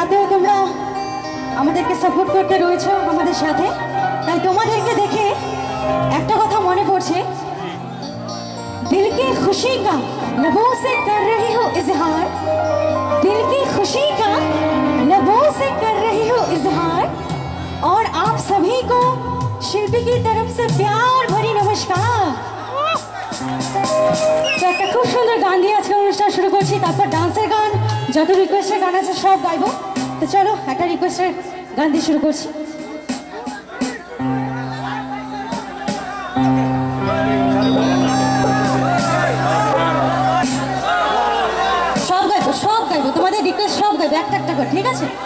রাতেও তোমরা আমাদেরকে সাপোর্ট করতে রয়েছো আমাদের সাথে। তাই তোমাদেরকে দেখে একটা কথা মনে পড়ছে, दिल की खुशी का लबों से कर रही हो इजहार, दिल की खुशी का लबों से कर रही हो इजहार, और आप सभी को शिल्पी की तरफ से प्यार भरी नमस्कार। तो एक खूब सुंदर गान दिए आज का अनुष्ठान शुरू करছি, তারপর ডান্সের গান, যত রিকোয়েস্টের গান আছে সব গাইবো। তো চলো একটা রিকোয়েস্টের গান দিয়ে শুরু করছি। সব গাইবো, তোমাদের রিকোয়েস্ট সব গাইবো একটা একটা করে, ঠিক আছে?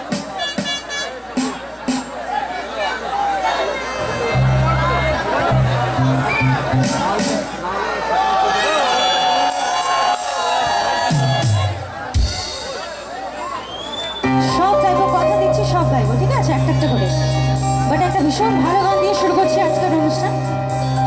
সব গাইবো, কথা দিচ্ছি সব গাইবো, ঠিক আছে? একটা একটা করে। বাট একটা ভীষণ ভালো গান দিয়ে শুরু করছি আজকের অনুষ্ঠান।